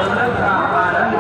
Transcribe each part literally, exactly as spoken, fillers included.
Terminal का आनंद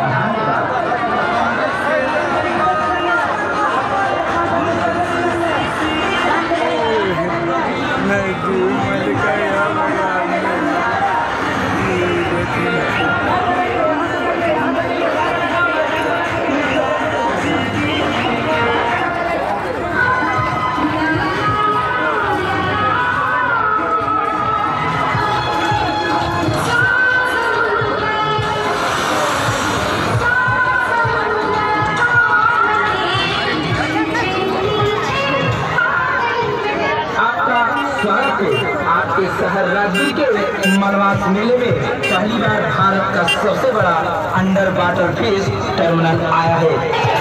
आपके शहर राज्य के मलवास मेले में पहली बार भारत का सबसे बड़ा अंडर वाटर फिश टर्मिनल आया है।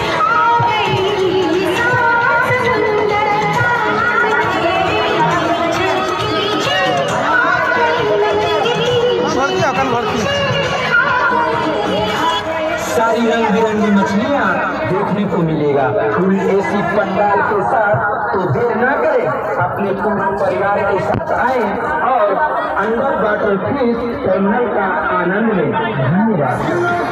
सारी रंग बिरंगी मछलियाँ देखने को मिलेगा फुल एसी पंडाल के साथ। तो देर न करें, अपने पूरे परिवार के साथ आए और अंडर वाटर फिश टर्मिनल का आनंद लें। धन्यवाद।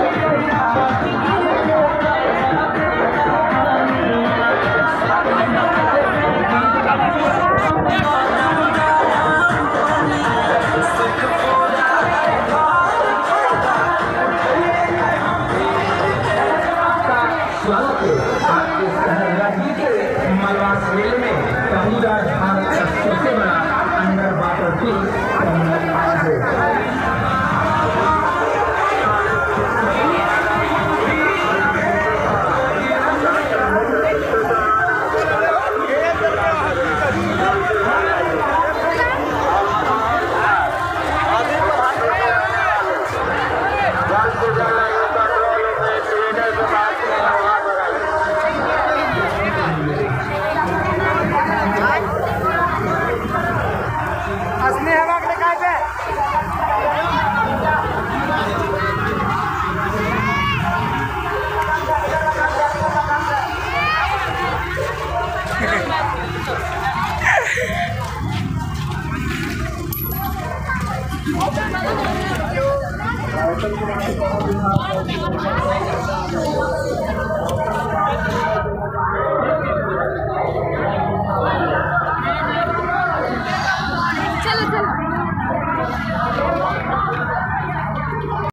स्वागत है आपके शहर राज्य के मलवास मेले में पहली बार भारत का सबसे बड़ा अंडर वाटर फिश टर्मिनल